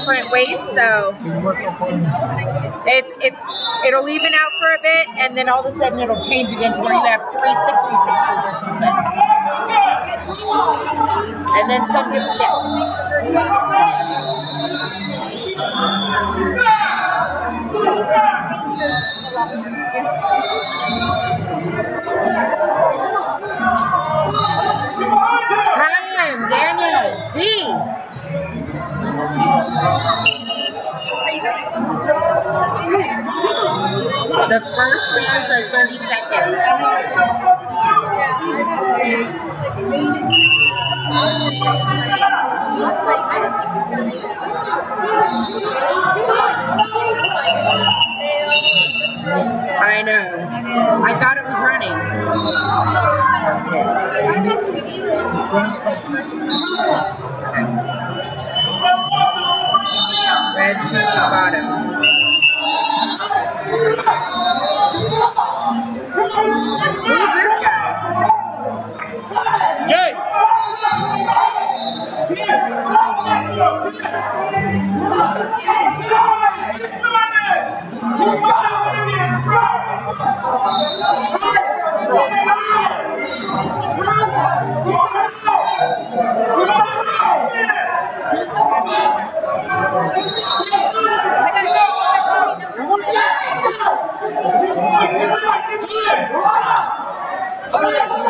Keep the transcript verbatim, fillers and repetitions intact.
different weights, so it's it's it'll even out for a bit, and then all of a sudden it'll change again to where you have three sixty-sixes or something, and then some get skipped. Time, Daniel. D. The first rounds are thirty seconds. I know. I thought it was running. Red shoe bottom. Who's this guy? Jay! Okay.